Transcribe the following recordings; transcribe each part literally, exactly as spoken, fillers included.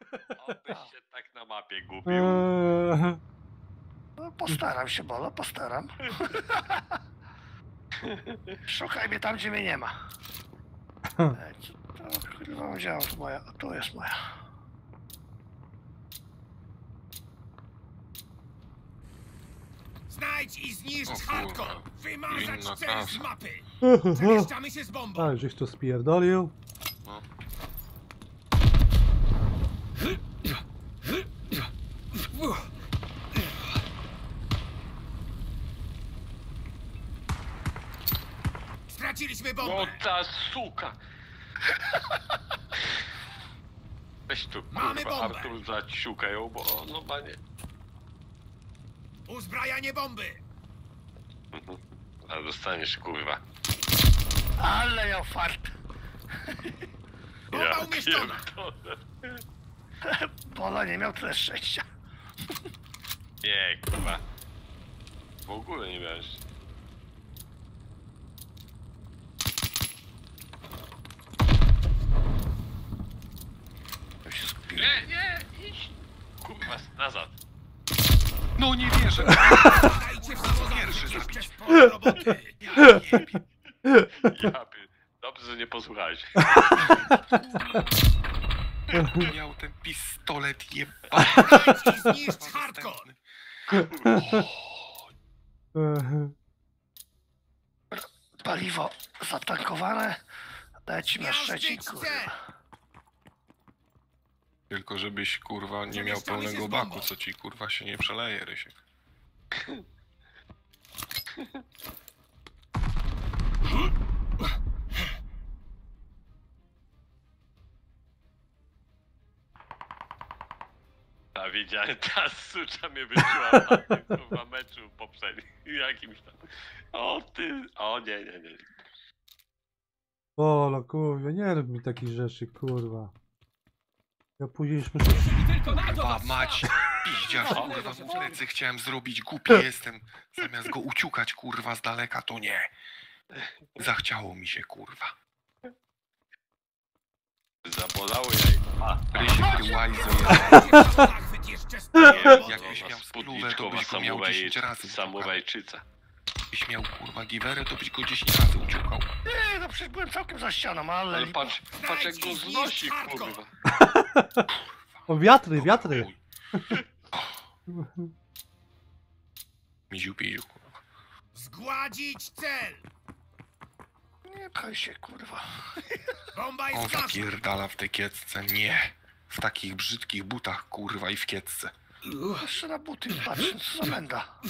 Obyś się tak na mapie gubił. Eee, No, postaram się, Bolo, postaram. Szukaj mnie tam, gdzie mnie nie ma. Ej, co to kurwa działa? To moja, tu jest moja. Znajdź i zniszcz O kurwa. hardcore! Wymazać Inna cel z klasa. mapy! Przemieszczamy się z bombą! Ale żeś to spierdolił. No. Straciliśmy No bombę! ta suka! Weź tu, Mamy kurwa, bombę. Artur zaciukaj ją, bo no panie. Uzbrajanie bomby! A dostaniesz, kurwa. Ale ja fart. Bomba umieszczona! pierdolę. Bolo nie miał tyle szczęścia. Nie, kurwa. W ogóle nie miałeś. Ja się skupiłem. Nie, nie, idź. Kurwa, nazad. No nie wierzę! Dajcie w samozachwyt jeszcze sporo roboty! Ja jebie. Ja pie... Dobrze, że nie posłuchałeś. Miał ten pistolet jebany. Znajdź i zniszcz hardcore! Eee, Paliwo zatankowane. Dajcie na Miał Szczecin, zbić kurwa. cel. Tylko żebyś kurwa nie miał Przemieszczamy się pełnego z bombą. baku, co ci kurwa się nie przeleje, Rysiek. A wiedziałem, ta sucza mnie wyczuła na tym kurwa meczu poprzednim. Jakimś tam. O ty. O nie, nie, nie. Bolo, kurwa, nie rób mi takich rzeczy, kurwa. Ja później już muszę... Kurwa mać, piździarz, kurwa, mu plecy chciałem zrobić, głupi jestem. Zamiast go uciukać, kurwa, z daleka, to nie. Zachciało mi się, kurwa. Zabolało jaj. A, Rysiek, ty łajzo, Dajcie w samozachwyt jeszcze sporo roboty! jakbyś miał spluwę, to spódniczkowa byś go miał samuraj, dziesięć razy. samurajczyca. Jakbyś miał, kurwa, giwerę, to byś go dziesięć razy uciukał. Nie, no przecież byłem całkiem za ścianą, ale... Ale patrz, patrz jak go znosi, kurwa. O, wiatry, wiatry! Miziu, piziu, kurwa. Zgładzić cel! Nie pchaj się, kurwa. Bomba On jest nasza! zapierdala w tej kiecce, nie. W takich brzydkich butach, kurwa, i w kiecce. Jeszcze na buty patrzę, co za menda.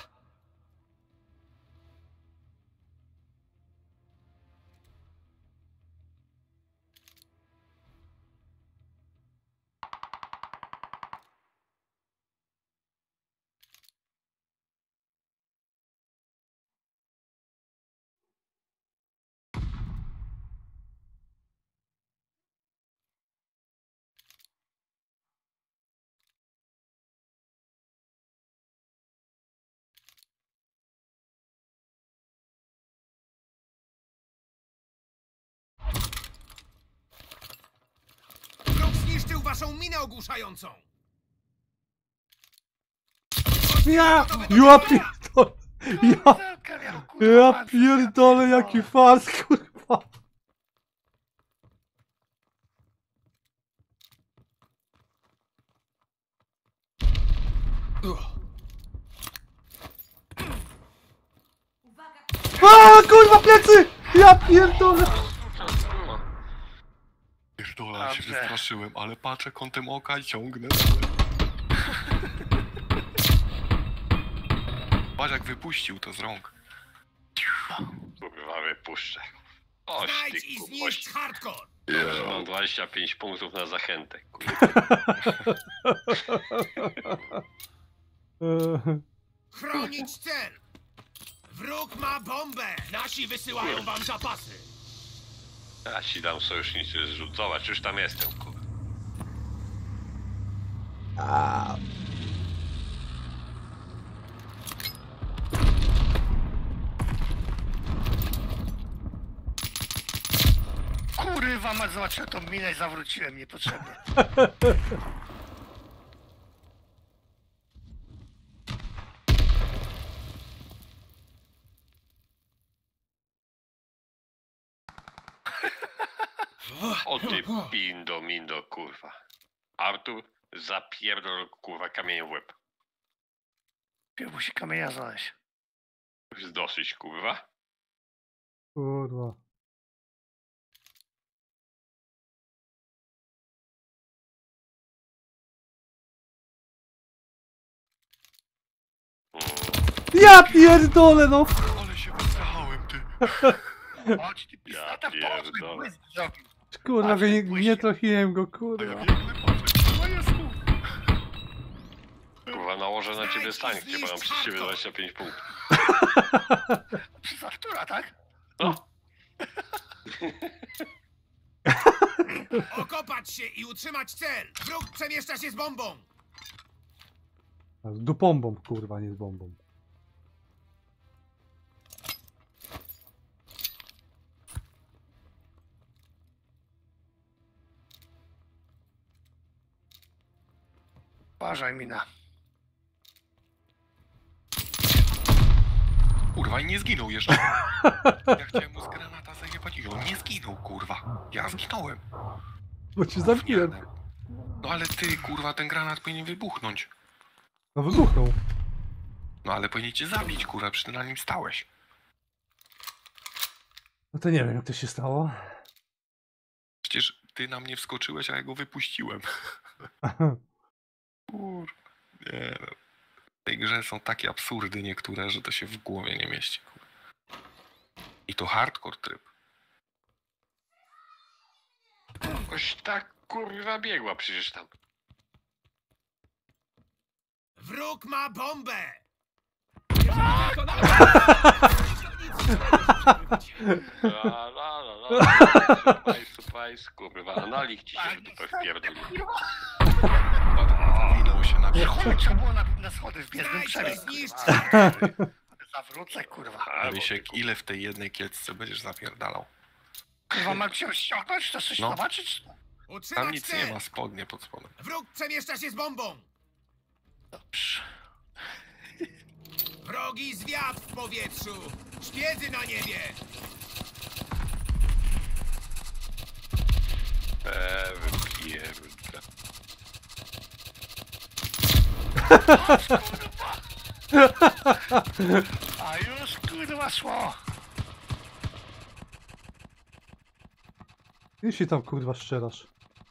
Wróg zniszczył waszą minę ogłuszającą! Ja! Ja pierdolę! Ja, Zelkę miał, kurwa, ja pancerz, pierdolę, jaki fars, kurwa! A, kurwa, plecy! Ja pierdolę! Pierdolę, się Dobrze. wystraszyłem, ale patrzę kątem oka i ciągnę. Patrz jak wypuścił to z rąk. Kurwa, wypuszczę. Oś Znajdź ty, i kurwa, zniszcz hardcore! Dobrze, mam dwadzieścia pięć punktów na zachętę. Kurwa. Eee, Chronić cel! Wróg ma bombę! Nasi wysyłają wam zapasy! Ja ci dam sojuszniczy zrzut. Zobacz, już tam jestem, kurwa. kurwa, mać, zobaczyłem tą minę i zawróciłem niepotrzebnie. O ty pindo, mindo, kurwa. Artur, zapierdol, kurwa, kamieniem w łeb. Pierw musi kamienia znaleźć. Już dosyć, kurwa. Kurwa. Mm. Ja pierdolę, no! Ale się wysrałem, ty. Chodź, ty Ja pistata, pierdolę. poszły, błysk zrobił. Kurwa, go nie, Puść. nie trafiłem go, A ja kurwa. biegnę, patrzę, co jest tu? Kurwa, nałożę na ciebie sankcje, bo mam przez ciebie dwadzieścia pięć punktów. Przez Artura, tak? No, Okopać się i utrzymać cel! Wróg przemieszcza się z bombą! Z dupombą, kurwa, nie z bombą. Uważaj, mina. Kurwa, i nie zginął jeszcze. Ja chciałem mu z granata zajebać i on nie zginął, kurwa. Ja zginąłem. Bo cię zabiłem. Gównianem. No ale ty, kurwa, ten granat powinien wybuchnąć. No wybuchnął. No ale powinien cię zabić, kurwa, przecież ty na nim stałeś. No to nie wiem, jak to się stało. Przecież ty na mnie wskoczyłeś, a ja go wypuściłem. Kur... Nie no. W tej grze są takie absurdy niektóre, że to się w głowie nie mieści. Kurwa. I to hardcore tryb. jakoś tak, kurwa, biegła przecież tam. Wróg ma bombę! La, la, la, la. Surprise, surprise, kurwa, analik ci się w dupę wpierdolił. Zawinął się na Chuj, wierzch. trzeba było na, na schody wbiec, bym Znajdź przebiegł, i zniszcz kurwa. Zawrócę, kurwa. A, bo ty, Rysiek, ile w tej jednej kiecce będziesz zapierdalał? Kurwa, mam cię ściągnąć? Chcesz coś No. zobaczyć? Tam Utrzymać nic nie cel! ma, spodnie pod spodem. Wróg przemieszcza się z bombą! Dobrze. Wrogi zwiat w powietrzu! Szpiedzy na niebie! e, wypierdolę. A już, kurwa, szło. Ty się tam, kurwa, strzelasz.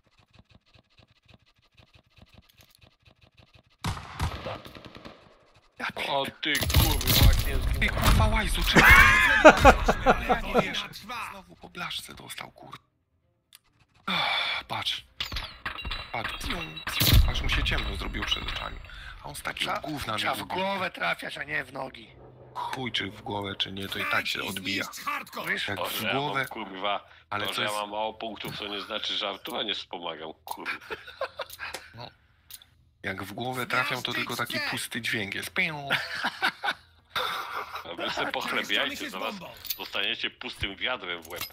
Ja O ty, kurwa, nie Ty zginął. kurwa łajzu, czemu? Ale Nie wojna wiesz, trwa! znowu po blaszce dostał, kur... Ach, patrz. Patrz, pium, pium. Aż mu się ciemno zrobiło przed oczami. A on z takiego Trzeba, gówna trzeba mnie w głowę trafiać, a nie w nogi. Chuj, czy w głowę, czy nie, to i tak się Znajdź i odbija. zniszcz hardcore! Mówisz? Jak To, w że ja głowę, mam, kurwa, ale to, co że ja jest... mam mało punktów, to nie znaczy, że Artura nie wspomagam, kurwa. Jak w głowę trafią, to tylko taki pusty dźwięk jest. Pium. A wy se Przemieszczamy pochlebiajcie, się z zaraz bombą! dostaniecie pustym wiadrem w łeb.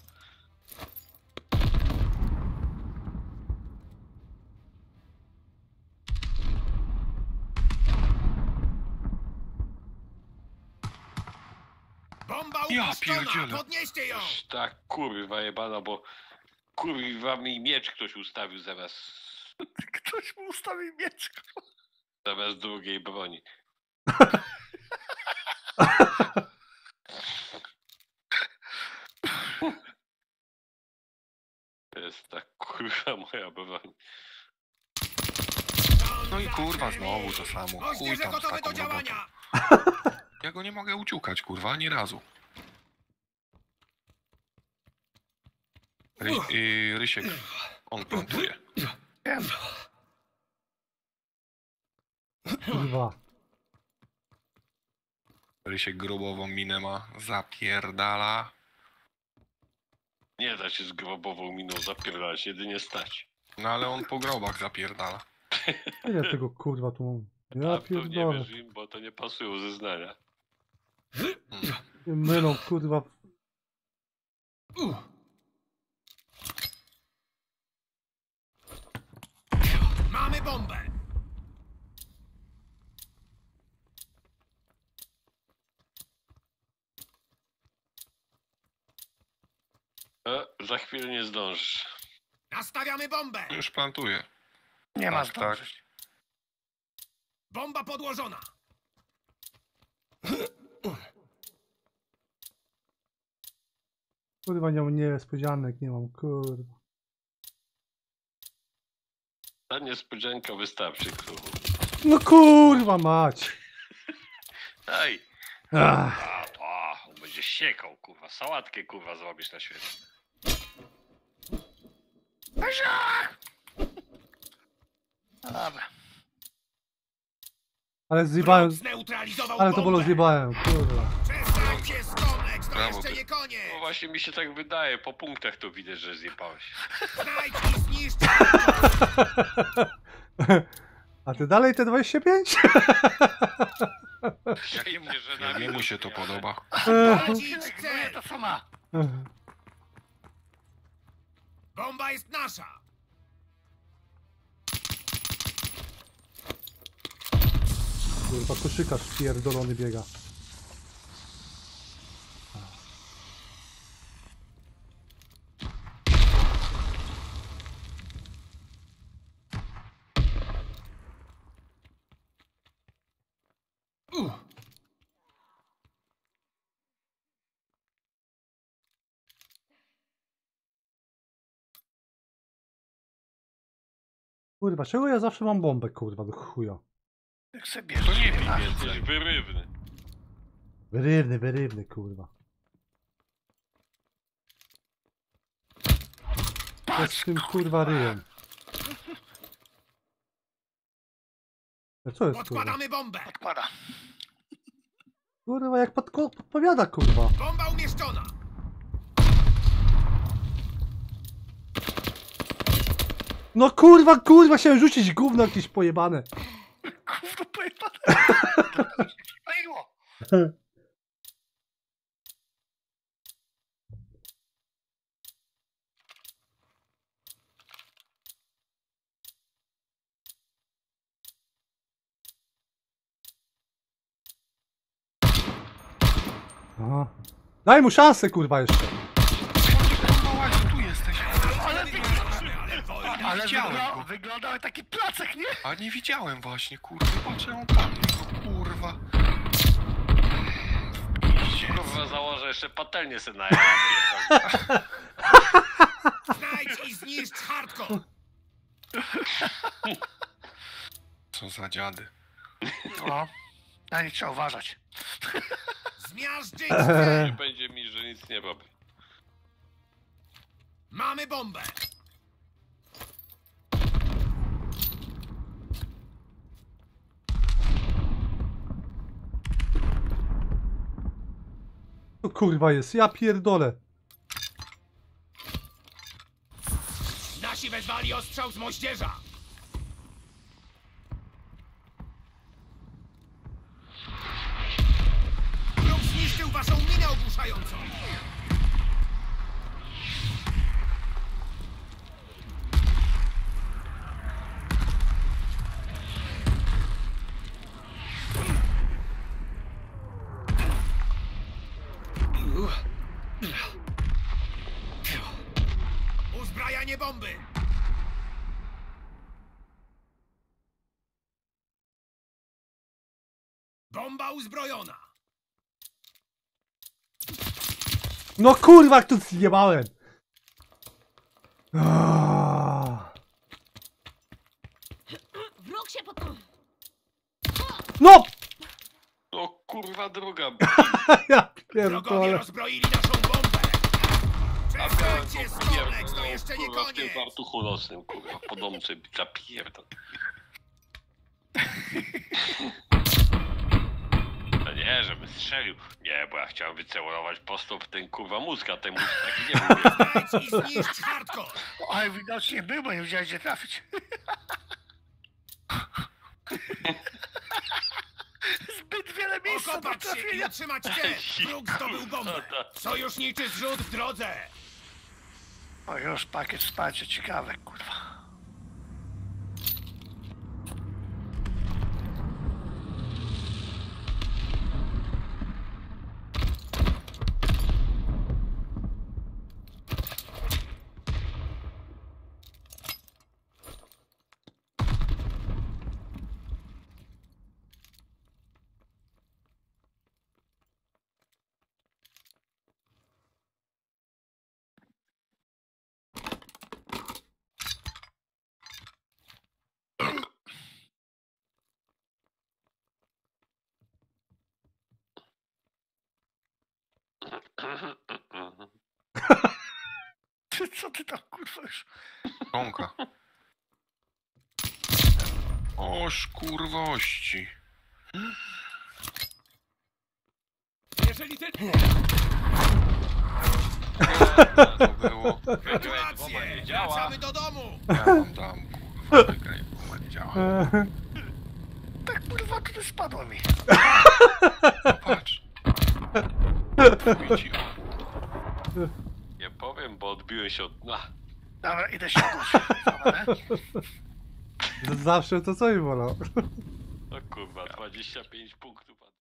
Bomba Ja upuszczona! pierdzielę. Podnieście ją! Już tak, kurwa jebana, bo kurwa mi miecz ktoś ustawił zamiast, Ktoś mu ustawił miecz. zamiast drugiej broni. To jest tak, kurwa, moja broń. No i kurwa, znowu to samo. Chuj Moździerze tam z gotowe do taką robotą. działania! Ja go nie mogę uciukać, kurwa, ani razu. Ry y Rysiek, on plantuje. Wiem. Kurwa. Rysiek grobową minę ma, zapierdala. Nie da się z grobową miną zapierdalać, jedynie stać. No ale on po grobach zapierdala. Ile tego, kurwa, tu mam? Ja A to nie pierdolę. wiesz im, bo to nie pasują zeznania. Mm. Mylą, kurwa. bombę! E, za chwilę nie zdążysz. Nastawiamy bombę! Już plantuję. Nie ma Tak, tak. zdążyć. Bomba podłożona! Kurwa, nie mam niespodzianek, nie mam, kurwa. Ta niespodzianka wystarczy, kurwa. No kurwa mać! Ej! Ach, A, to, a, on będzie siekał, kurwa. Sałatkę, kurwa, zrobisz na świecie. No dobra. ale zjebałem, Wróg zneutralizował ale to bombę! było zjebałem, kurwa. Przestańcie skomleć, to Brawo, jeszcze ty. nie koniec! No właśnie mi się tak wydaje, po punktach to widać, że zjebałeś. Znajdź i zniszcz! A ty dalej te dwadzieścia pięć? Jakim nie, że Ja, nami jemu się to rozbijamy. podoba. Tracić No nie cel! to co ma. Bomba jest nasza! Kurwa, koszykarz pierdolony biega. Kurwa, czego ja zawsze mam bombę, kurwa, do chuja? Jak se To bierzesz, nie bij, masz. jesteś wyrywny. Wyrywny, wyrywny, kurwa. Co z tym kurwa ryjem? A co jest kurwa? Podkładamy bombę! Odpada. Kurwa, jak podko- podpowiada, kurwa. Bomba umieszczona! No kurwa, kurwa, chciałem rzucić gówno jakieś pojebane. Gówno pojebane. Fajło. Aha. Daj mu szansę, kurwa, jeszcze. Mała, tu jesteś. Ale, ale widziałem wygl go. wyglądał jak taki placek, nie? A nie widziałem właśnie, kurwa, patrzę, on tam, no, kurwa. Kurwa, założę jeszcze patelnię sobie na jaja. Znajdź i zniszcz hardcore! Co za dziady. No. Na nich trzeba uważać. Zmiażdżyć Nie cel! będzie mi, że nic nie robię. Mamy bombę! To kurwa jest, ja pierdolę. Nasi wezwali ostrzał z moździerza! Wróg zniszczył waszą minę ogłuszającą! Uzbrajanie bomby! Bomba uzbrojona! No kurwa, jak tu zjebałem. Ah. Wróg się pod... No! No kurwa druga. Ja Wrogowie pierdolę. rozbroili naszą bombę! A Przestańcie skomleć, to jeszcze nie kurwa, w tym koniec! fartuchu nocnym, kurwa, po domce zapierdol. No nie, żeby strzelił. Nie, bo ja chciałem wycelować prosto w ten kurwa mózg, a ten mózg taki nie był. Znajdź i zniszcz hardcore! O, ale widocznie był, bo nie wiedziałem gdzie trafić. Zbyt wiele miejsca do Okopać się i trafienia. utrzymać cel! Wróg zdobył bombę! Sojuszniczy zrzut w drodze! O, już pakiet wsparcia, ciekawe, kurwa. Co ty tam kurwa już? Rąka. Oż kurwości. Jeżeli ty... To było. Gratulacje! Wracamy do domu! Ja wam dam kurwa, wygraj, bo nie działa. Tak kurwa, tutaj spadło mi. No patrz. Widzi, o. Nie powiem, bo odbiłem się od dna. Dobra, idę się odłożyć. Dobra, nie? Zawsze to co mi wolał. No kurwa, dwadzieścia pięć punktów.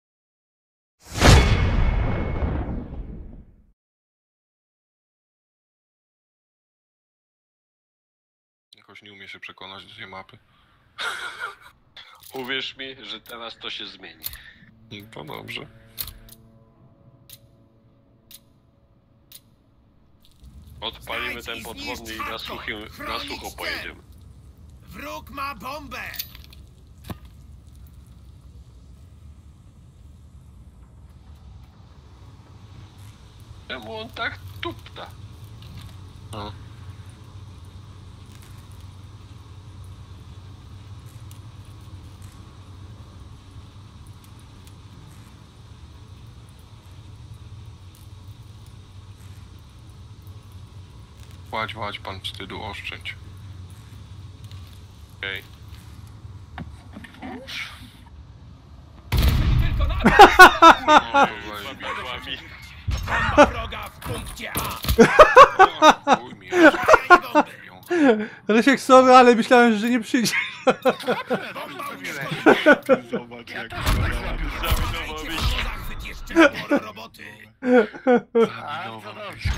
Jakoś nie umie się przekonać do tej mapy. Uwierz mi, że teraz to się zmieni. No to dobrze. Odpalimy ten podwodny i na, suchym, na sucho pojedziemy. Wróg ma bombę! Czemu on tak tupta? No. Ładź, ładź, pan wstydu oszczędź. Okej. Tylko na No, Padłami. bomba wroga w punkcie A! to chuj mi. Zabijanie bomby! Rysiek, sorry, ale myślałem, że nie przyjdzie. Bomba unieśkodzi! Zobacz Ja jak też tak zrobił. Dajcie mu zachwyt jeszcze sporo roboty! A, to Zabinował. dobrze.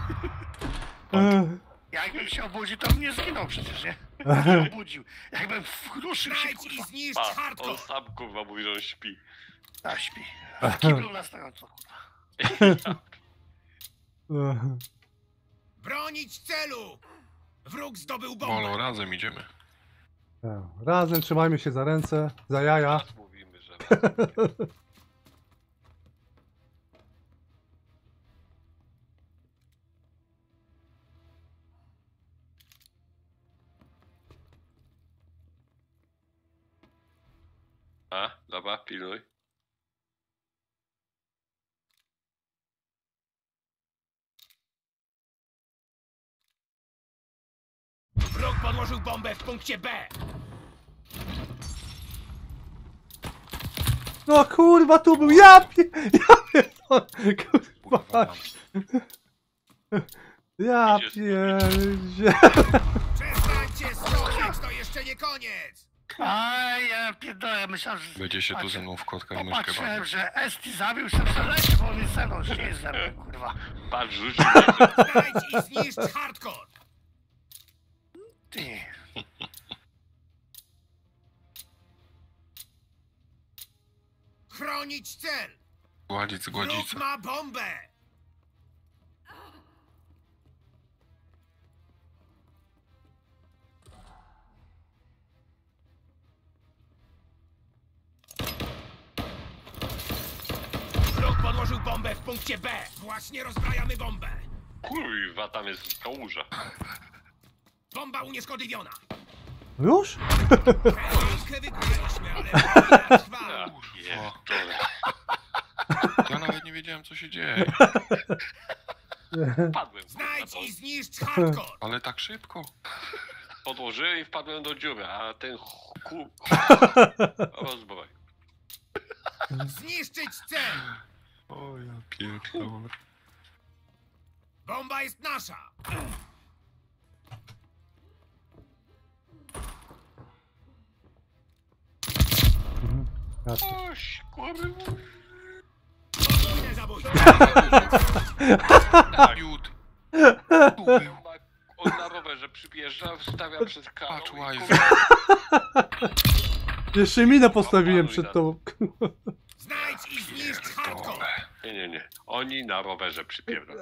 Jakbym się obudził, to bym nie zginął przecież, nie? Nie obudził. Jakbym ruszył się, Znajdź i kurwa. zniszcz Pa, on hardcore! sam kurwa mówi, że on śpi. Tak, śpi. W kiblu na stojąco, kurwa. Bronić celu! Wróg zdobył bombę! Bolo, razem idziemy. Razem trzymajmy się za ręce, za jaja. Teraz mówimy, że A, dobra, pilnuj. Wróg podłożył bombę w punkcie B! No kurwa, tu był, ja pie... Ja pie... Kurwa, Kurwa, tam. ja Idziesz, pierdzie. Przestańcie stoczyć, to jeszcze nie koniec! A ja pierdolę, myślałem, że... Będzie się tu ze mną w kotka i myszkę Popatrzyłem, bawił. że Esti zabił się przeleci, bo on jest ze mną, że nie jest ze mną, kurwa. Patrz, rzucił mnie. Znajdź i zniszcz hardcore! Ty. Chronić cel! Gładzic, Wróg gładzica. ma bombę! Wróg podłożył bombę w punkcie B! Właśnie rozbrajamy bombę! Kurwa, tam jest kałuża. Bomba unieszkodliwiona! Już? Chętkę wygraliśmy, ale wojna trwa! Ja pierdolę. Ja nawet nie wiedziałem co się dzieje. Wpadłem. kurwa, Znajdź bo i zniszcz hardcore! Ale tak szybko. podłożyłem i wpadłem do dziury, a ten ku... rozbroj. Zniszczyć cel! O ja pierdolę. Bomba jest nasza! Oś, kurwa. Podwójne zabójstwo! Tak, Jut. Tu był. on na rowerze przyjeżdża, wstawia przed karą Patrz, i łajzy. kurwa, Jeszcze minę postawiłem przed tobą. Znajdź i zniszcz hardcore! Nie, nie, nie. Oni na rowerze przypierdolą.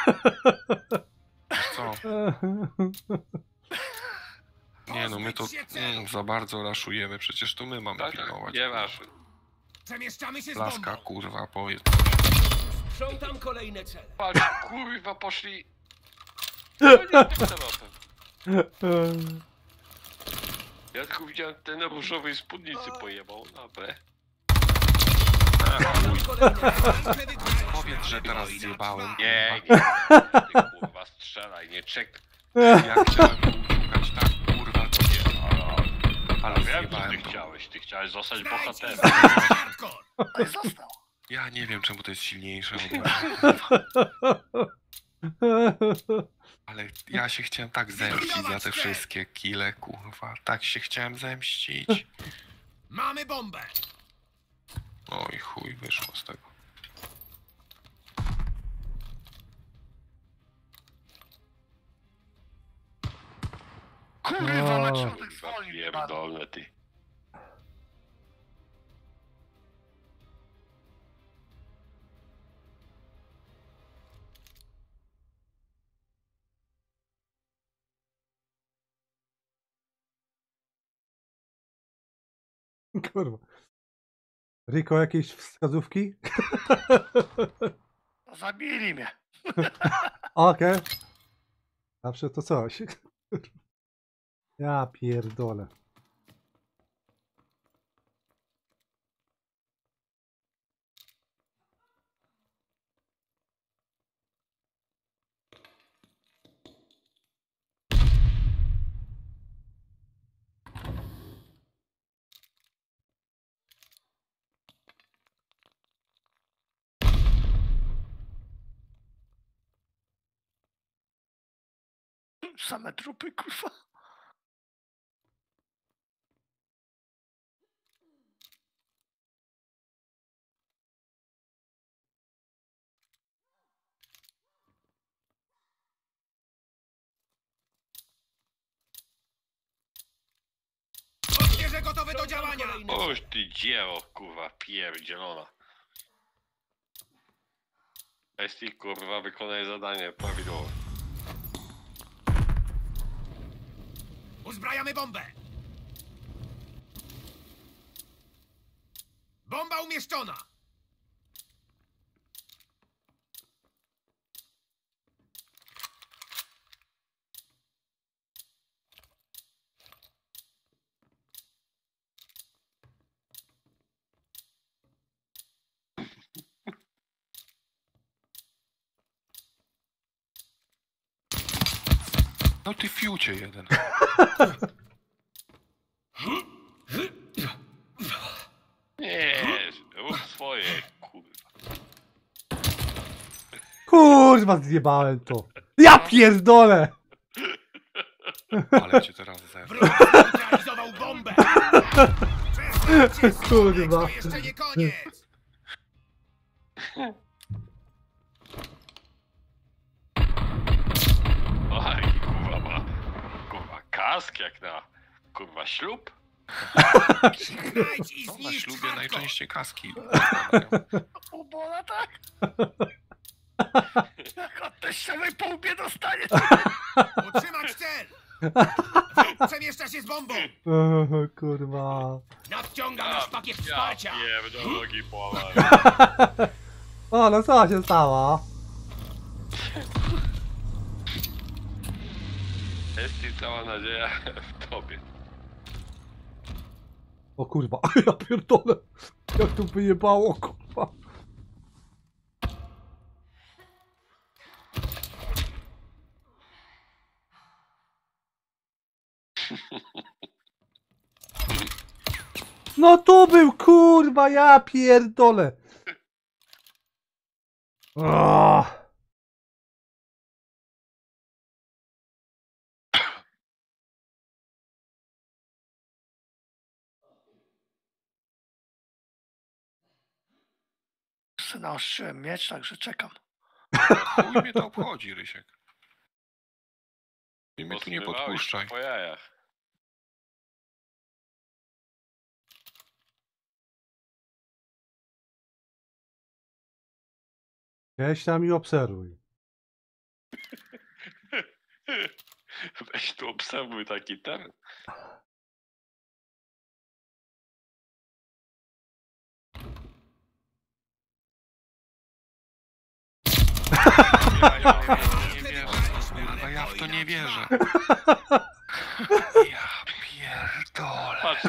Co? Nie no, my to mm, za bardzo raszujemy, przecież to my mamy Tak, tak, pilnować. nie masz. Przemieszczamy się z Laska, bombą! kurwa, powiedz. Sprzątam kolejne cele. Patrz, kurwa, poszli. No nie tym tematem. Ja tylko widziałem ten różowej spódnicy pojebał na B. Powiedz, że teraz zjebałem. Nie, nie. Ty kurwa strzelaj, nie czek. Ja chciałem go uciukać tak, kurwa, to nie. Ale Ale wiem, co ty zjebałem go. chciałeś. Ty chciałeś zostać bohaterem. Hardcore! No i został. Ja nie wiem, czemu to jest silniejsze od mnie. Ale ja się chciałem tak zemścić za te wszystkie kile, kurwa. Tak się chciałem zemścić. Mamy bombę! Oj, chuj, wyszło z tego. Kurwa, na O. środek Kurwa, zwolnił. pierdolne ty. Kurwa. Riko, jakieś wskazówki? No, zabili mnie. Okej. Zawsze to coś. Ja pierdolę. Same trupy, kurwa. Odbierze gotowy do działania! Oż ty dzieło, kurwa, pierdzielona. Esti, kurwa, wykonaj zadanie prawidłowo. Uzbrajamy bombę! Bomba umieszczona! No ty fiucie jeden. Nie, rób swoje, kurwa. Kurwa, zjebałem to. Ja pierdolę! Ale cię teraz zerwę. Wróg zneutralizował bombę! Przestańcie, Kurwa. to jeszcze nie koniec! Oj, kurwa, ma, kurwa, kask jak na, kurwa, ślub? Znajdź i No, na zniszcz ślubie hardcore! najczęściej kaski. Ubola, tak? Jak od teściowej po łbie dostanie. Utrzymać cel! Przemieszcza się z bombą! O, kurwa. Nadciąga nasz pakiet Ja wsparcia! pierdolę, nogi połamałem. O, no co się stało? Esti, cała nadzieja w tobie. O kurwa, ja pierdolę. Jak tu wyjebało, kurwa. No tu był, kurwa, ja pierdolę. Oh. Naostrzyłem miecz, także czekam. Chuj mnie to obchodzi, Rysiek. I mnie tu nie Posmywałeś podpuszczaj. po jajach. Weź tam i obserwuj. Weź tu obserwuj taki teren. Ja, ja, ja, ja nie wierzę, kurwa, ja w to nie wierzę. Ja pierdolę. Patrz,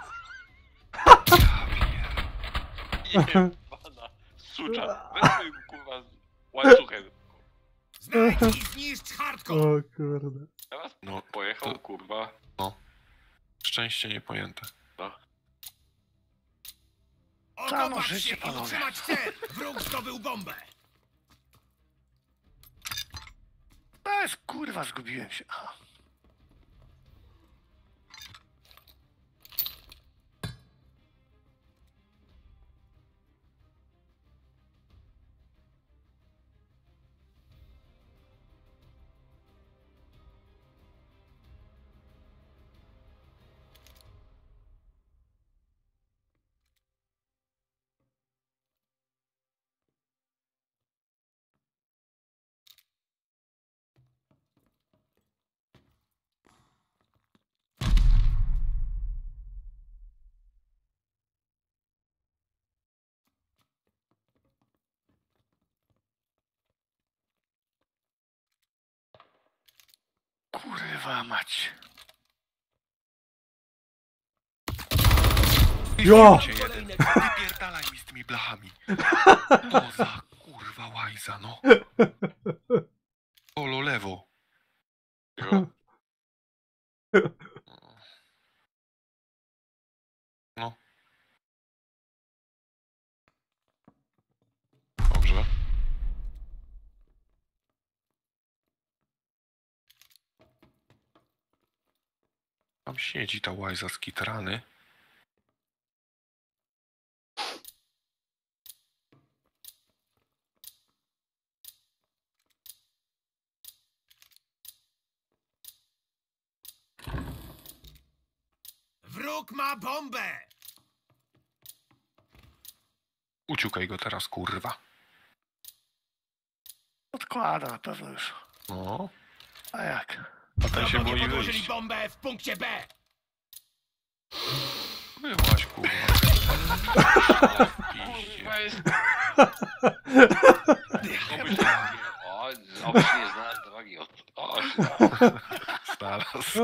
Ja pierdolę. jebana sucza. Weź tym, kurwa, łańcuchem. Znajdź i zniszcz hardcore! O kurde. Teraz No, pojechał, to- kurwa. Szczęście niepojęte. Tam Okopać życie, się i panowie. utrzymać cel! Wróg zdobył bombę! To jest kurwa, zgubiłem się. A. Kurwa mać. Jo! Cię jeden. Wypierdalaj mi z tymi blachami. To za kurwa łajza, no. Polo lewo. Jo. No. Dobrze. Tam siedzi ta łajza z kitrany. Wróg ma bombę! Uciukaj go teraz, kurwa. Odkłada na pewno już. No. A jak? A ten się Wrogowie boi podłożyli wyjść. bombę w punkcie B! Byłaś, kurwa. Piździe. Kurwa jest... Obyś nie... O, obyś nie znalazł drogi od... O, Znalazł.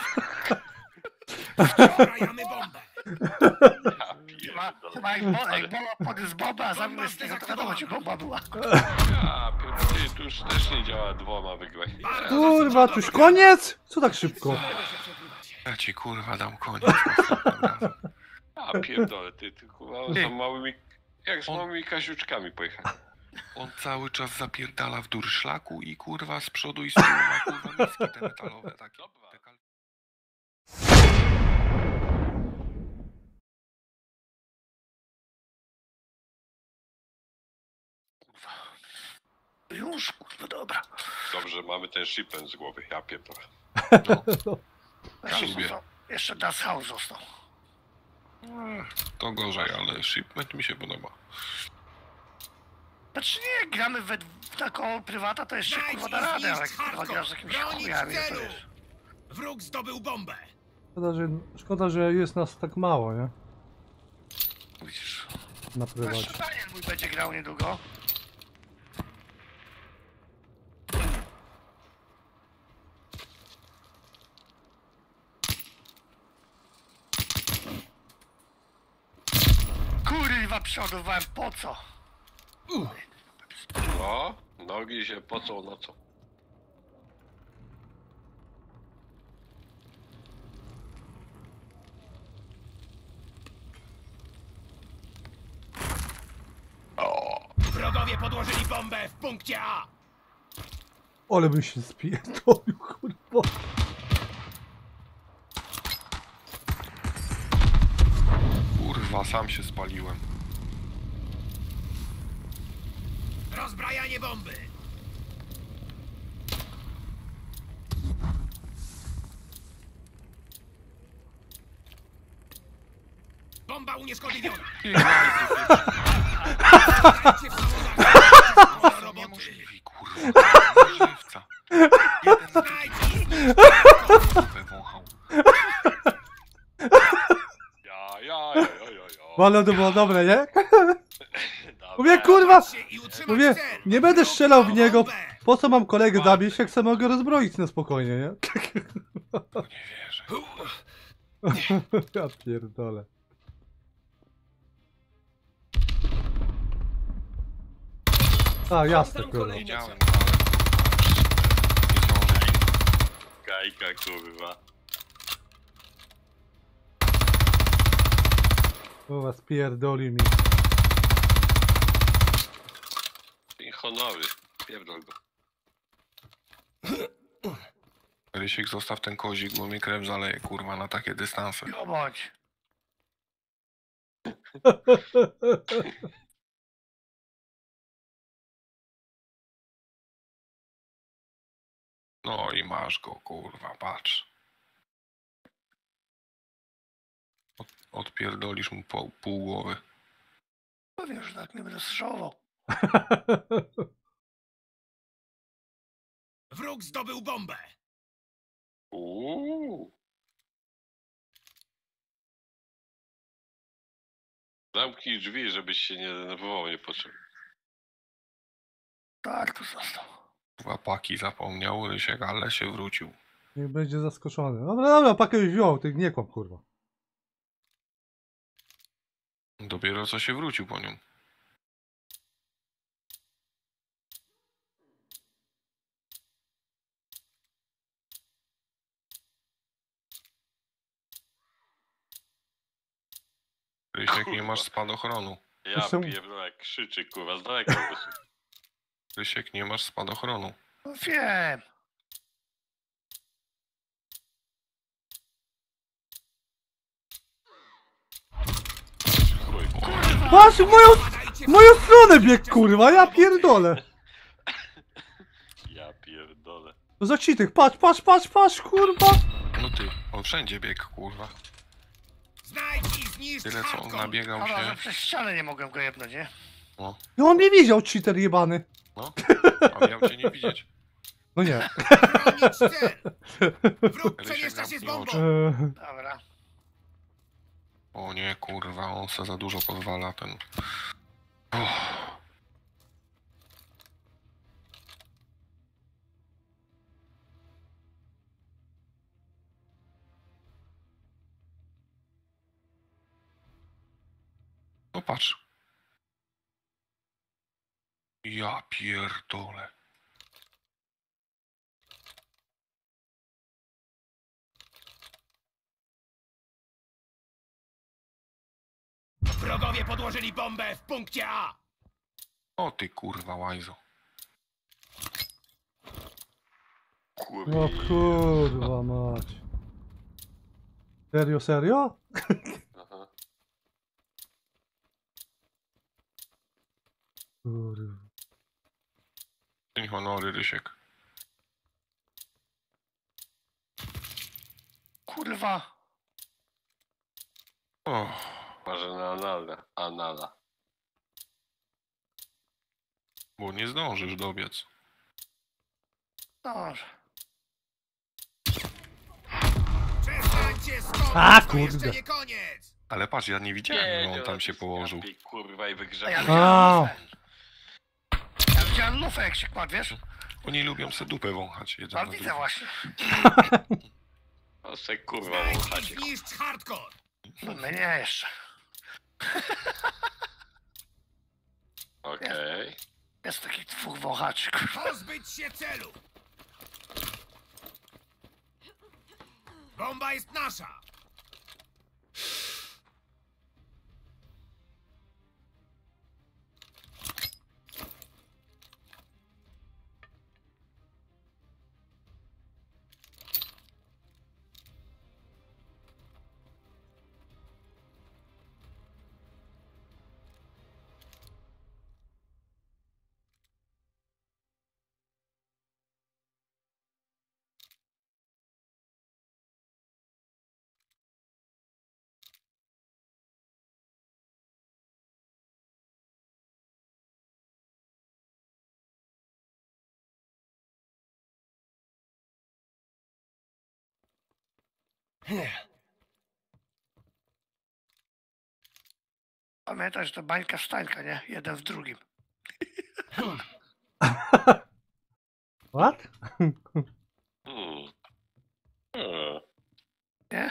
Wczorajamy bombę! ja Chyba, pierdolę. chyba jak, bo, jak Bolo podniósł bombę, a zabił Bomba z tego, to wiadomo, gdzie bomba była. Ja pierdolę, tu już też nie działa dwoma wygrać. Kurwa, tuż koniec? Co tak szybko? Ja ci kurwa dam koniec następnym razem. Ja pierdolę, ty, ty kurwa, Ty. z małymi... Jak z On- małymi kaziuczkami pojechałem. On cały czas zapierdala w durszlaku i kurwa z przodu i z tyłu ma kurwa miski te metalowe takie. Dobra. Te kal- Już, kurwa, dobra. Dobrze, mamy ten shipment z głowy, ja pierdolę. No, Jeszcze, lubię. został, jeszcze Das House został. to gorzej, ale shipment mi się podoba. Znaczy nie, gramy we, w taką prywata, to jeszcze Znajdź kurwa i da radę, ale zniszcz kurwa hardcore! grasz z jakimiś Bronić chujami, to celu! wiesz. Wróg zdobył bombę! Szkoda, że, szkoda, że jest nas tak mało, nie? Widzisz. Na Zresztą prywacie. Daniel mój będzie grał niedługo. Kurwa, przodowałem, po co? No, nogi się pocą nocą. Wrogowie podłożyli bombę w punkcie A! Ale bym się spierdolił, kurwa. Kurwa, sam się spaliłem. Rozbrajanie bomby! Bomba unieszkodliwiona! Ty, łajzo, Dajcie w samochodach! Do to roboty! niemożliwi, kurwa. Żywca. Jeden na Znajdź i zniszcz drugą wąchał. Ja, ja, ja, ja, ja, ja. Ale to było dobre, nie? Dobra. Mówię, kurwa! się i utrzymać Mówię, cel! nie będę Wróg strzelał ma w niego. bombę! Po co mam kolegę zabić, jak sobie mogę rozbroić na spokojnie, nie? Nie wierzę. Ja pierdolę. A, jasne, kurwa. Wiedziałem, ale... Nie zdążę. Gajka, kurwa. Kurwa, spierdoli mi. I honory. Pierdol go. Rysiek, zostaw ten kozik, bo mi krew zaleje, kurwa, na takie dystanse. No bądź. No i masz go, kurwa, patrz. Od, odpierdolisz mu po, pół głowy. Powiem, że tak nie będę strzelał. Wróg zdobył bombę. Uuu. Zamknij drzwi, żebyś się nie denerwował niepotrzebnie. Tak, tu został. Kurwa, paki zapomniał, Rysiek, ale się wrócił. Niech będzie zaskoczony. Dobra, dobra, pakę już wziął, ty nie kłam, kurwa. Dopiero co się wrócił po nią. Rysiek, nie masz spadochronu. Ja Zresztą- pierdolę, jak krzyczy, kurwa, z daleka wyszedł. Rysiek, nie masz spadochronu. No wiem. Chuj, Patrz, w moją, w moją stronę bieg, kurwa, ja pierdolę. ja pierdolę. To za citek, patrz, patrz, patrz, patrz, kurwa. No ty, on wszędzie biegł, kurwa. Znajdź i zniszcz Tyle co on hardcore. nabiegał Dobra, że się. przez ścianę nie mogłem go jebnąć, nie? No, No on mnie widział, cheater jebany. no. A miał cię nie widzieć. No nie. Bronić cel. Wróg Rysiek, przemieszcza się z zamknij bombą. oczy. Eee, Dobra. O nie, kurwa, on se za dużo pozwala, ten... Uff. No patrz. Ja pierdolę. Wrogowie podłożyli bombę w punkcie A. O ty kurwa łajzo. Kurwa. o kurwa mać. Serio, serio? Aha. Kurwa. Dzień honory, Rysiek. Kurwa. O, Może na anala. Anala. bo nie zdążysz dobiec. Dobrze. Przestańcie skąd. A, To kurde. jeszcze nie koniec. Ale patrz, ja nie widziałem, że on no, tam się położył. skapie, kurwa, i A ja wygrzał. widziałem lufę. Ja widziałem lufę, jak się kładł, wiesz? Oni lubią se dupę wąchać jeden A na widzę drugim. właśnie. O se kurwa Znajdź i wąchacie. zniszcz hardcore. No mnie nie jeszcze. Okej. Jest takich dwóch wąchaczy, kurwa. Pozbyć się celu. Bomba jest nasza. Pamiętaj, że to bańka wstańka, nie? Jeden w drugim. What? Hmm. Hmm. Nie?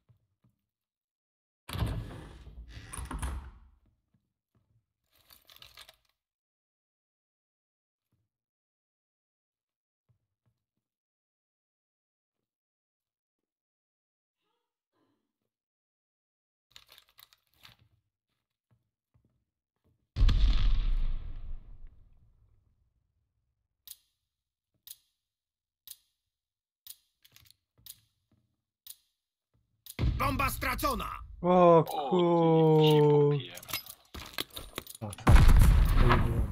Bomba stracona! O O, ty ci kur... popijam. A, tak. To nie było.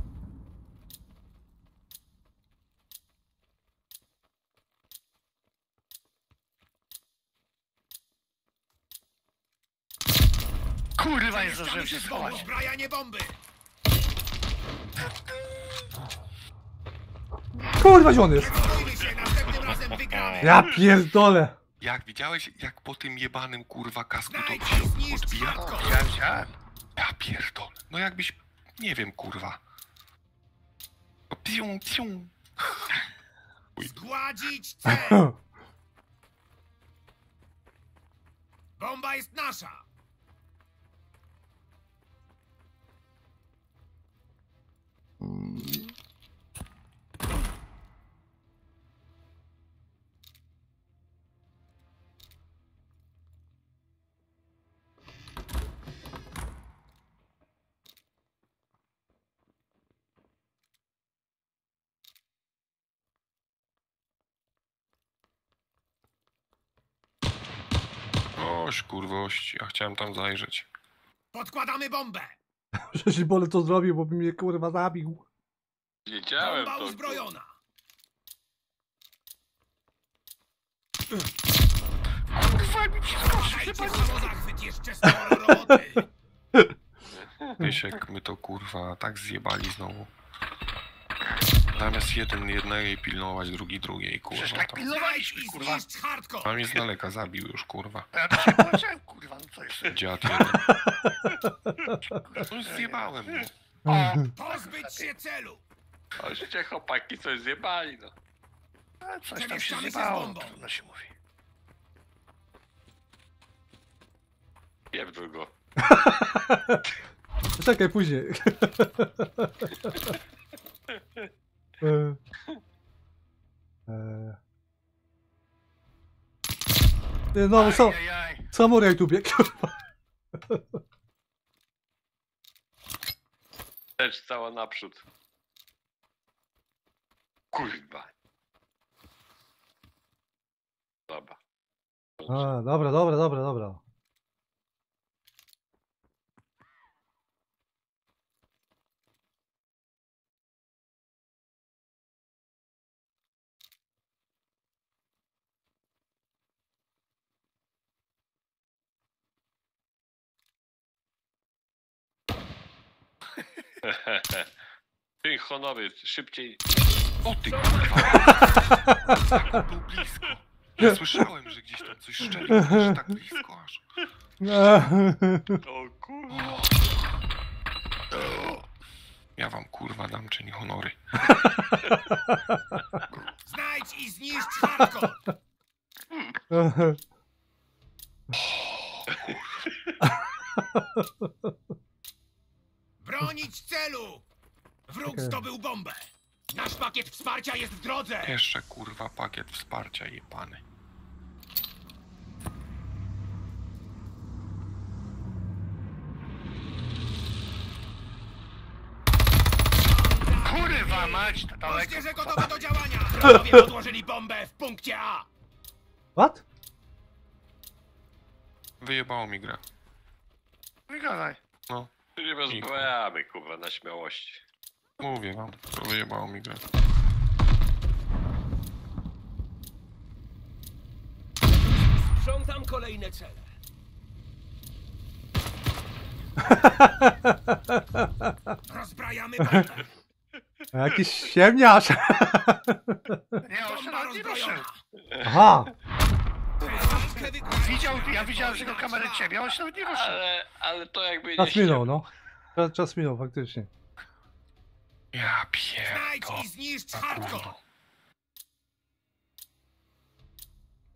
Kurwa, nie Przemieszczamy zdążyłem się się z bombą. schować. Zbrajanie bomby! Kurwa, gdzie on jest? Przygotujmy się, następnym razem wygramy! Ja pierdolę. Jak widziałeś, jak po tym jebanym kurwa kasku to Znajdź się i zniszcz odbija? hardcore! Ja widziałem. Ja pierdolę. No jakbyś, nie wiem kurwa. No, Pium, pium. Zgładzić cel! Bomba jest nasza! Oś kurwość, ja chciałem tam zajrzeć. Podkładamy bombę! Przecież Bole to zrobił, bo by mnie kurwa zabił. Wiedziałem Bomba to. uzbrojona! Kurwa, mi się Dajcie samozachwyt jeszcze sporo roboty! Wiesiek, my to kurwa tak zjebali znowu. Zamiast jeden jednej pilnować, drugi drugiej, Przecież kurwa. tak Tam. Znajdź pilnowaliśmy, i kurwa. zniszcz hardcore! A mnie z daleka zabił już, kurwa. Ja to się powiedziałem, kurwa, no co jeszcze? Dziad jeden. No zjebałem, no. O, Pozbyć się celu! Oście chłopaki coś zjebali, no. a coś tam się Przemieszczamy się z zjebało, bombą. trudno się mówi. Pierdol go. Czekaj, później. E, e. Ty, No, sam, Ajajaj. samuraj tu biegł. Też cała naprzód. Kurwa. Dobra. A, dobra, dobra, dobra, dobra. Ty honory, szybciej. O ty kurwa! Tak był blisko. Ja słyszałem, że gdzieś tam coś szczeliło, że tak blisko aż. O kurwa. O. Ja wam kurwa dam czyń honory. Znajdź i zniszcz hardcore! Bronić celu! Wróg Okej. zdobył bombę! Nasz pakiet wsparcia jest w drodze! Jeszcze kurwa pakiet wsparcia jebany. Kurwa mać, to daleko. Moździerze gotowe do działania! Wrogowie podłożyli bombę w punkcie A! What? Wyjebało mi grę. Wygadaj. No, Tu nie rozbrajamy, kurwa, na śmiałości. mówię wam, to wyjebało mi grę. Sprzątam kolejne cele. Rozbrajamy bombę! Jakiś siemniarz. Nie, on się Bomba nawet nie ruszył. rozbrojona! Aha. Przeciwkę wykryć. Widział, ja widziałem z jego kamery ciebie, on się nawet nie ruszył. Ale, ale to jakby nie Czas minął, ściemno. no. Czas, czas minął, faktycznie. Ja Znajdź pierdolę. i zniszcz hardcore!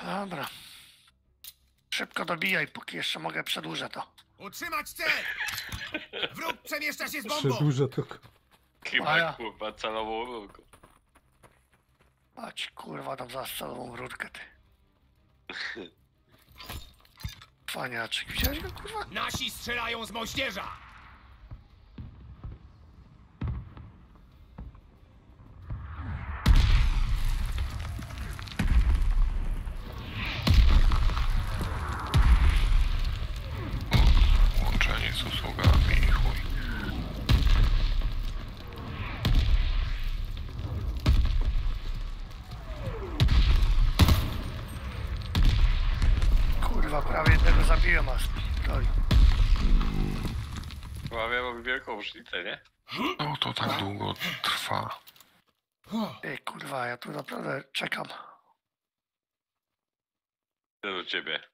Dobra. Szybko dobijaj, póki jeszcze mogę, przedłużę to. Utrzymać cel! Wróg przemieszcza się z bombą! Przedłużę to. Chyba A ja. kurwa celową rurką. Patrz, kurwa, tam za celową rurkę, ty. Faniaczyk, widziałeś go, kurwa? Nasi strzelają z moździerza! Łączenie z usługami i chuj. Kurwa, prawie jednego zabiłem, a spierdoli. Chyba miałem wielką różnicę, nie? No to tak długo trwa. Ej, kurwa, ja tu naprawdę czekam. Idę do ciebie.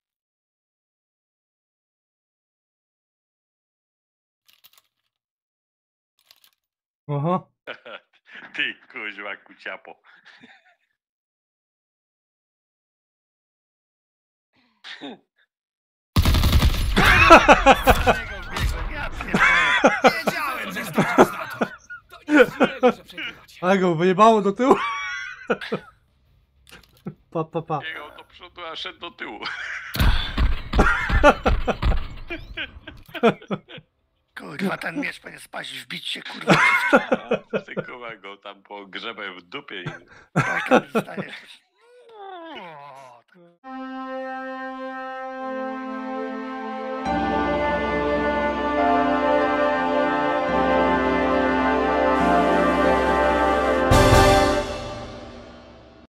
Aha. Ty kuźwa kuciapo. Ja pierdolę. Wiedziałem, że skoczysz na to! To nic dziwnego, że przegrywacie. A go wyjebało do tyłu. Pa, pa, pa. Biegał do przodu, a szedł do tyłu. Kurwa, ten miecz powinien spaść, wbić się, kurwa. Ty kurwa go tam po grzebę w dupie i... Tak, stanie. O, tak.